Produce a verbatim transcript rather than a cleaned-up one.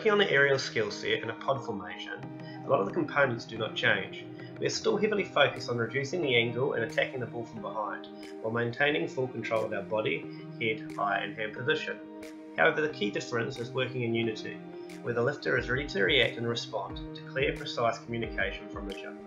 Working on the aerial skill set and a pod formation, a lot of the components do not change. We are still heavily focused on reducing the angle and attacking the ball from behind, while maintaining full control of our body, head, eye and hand position. However, the key difference is working in unity, where the lifter is ready to react and respond to clear, precise communication from the jump.